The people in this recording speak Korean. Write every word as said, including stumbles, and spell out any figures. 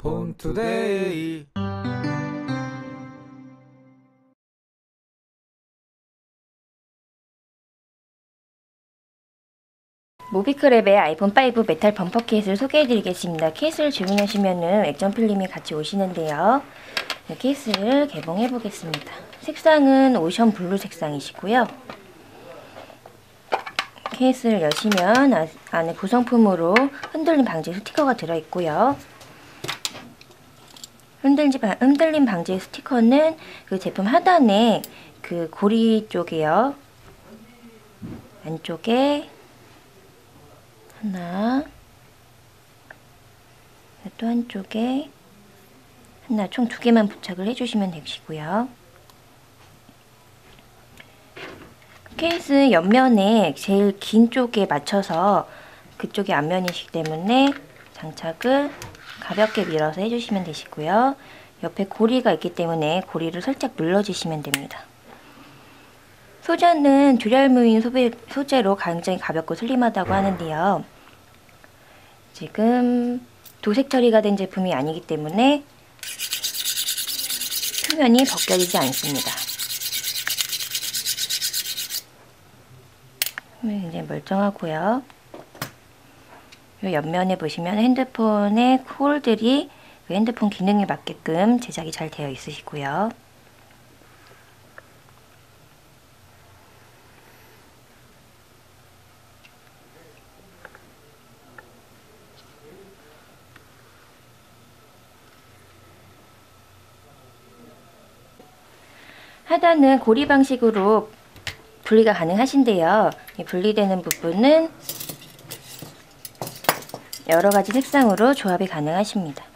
폰투데이. 모비크랩의 아이폰 파이브 메탈 범퍼 케이스를 소개해드리겠습니다. 케이스를 주문하시면은 액정 필름이 같이 오시는데요. 네, 케이스를 개봉해 보겠습니다. 색상은 오션 블루 색상이시고요. 케이스를 여시면 아, 안에 구성품으로 흔들림 방지 스티커가 들어있고요. 흔들지, 흔들림 방지 스티커는 그 제품 하단에 그 고리 쪽이요. 안쪽에 하나, 또 한쪽에 하나, 총 두 개만 부착을 해주시면 되시고요. 케이스 옆면에 제일 긴 쪽에 맞춰서 그쪽이 앞면이시기 때문에 장착을 가볍게 밀어서 해주시면 되시고요. 옆에 고리가 있기 때문에 고리를 살짝 눌러주시면 됩니다. 소재는 듀랄무인 소재로 굉장히 가볍고 슬림하다고 하는데요. 지금 도색 처리가 된 제품이 아니기 때문에 표면이 벗겨지지 않습니다. 굉장히 멀쩡하고요. 이 옆면에 보시면 핸드폰의 홀들이 핸드폰 기능에 맞게끔 제작이 잘 되어 있으시고요. 하단은 고리 방식으로 분리가 가능하신데요. 이 분리되는 부분은 여러 가지 색상으로 조합이 가능하십니다.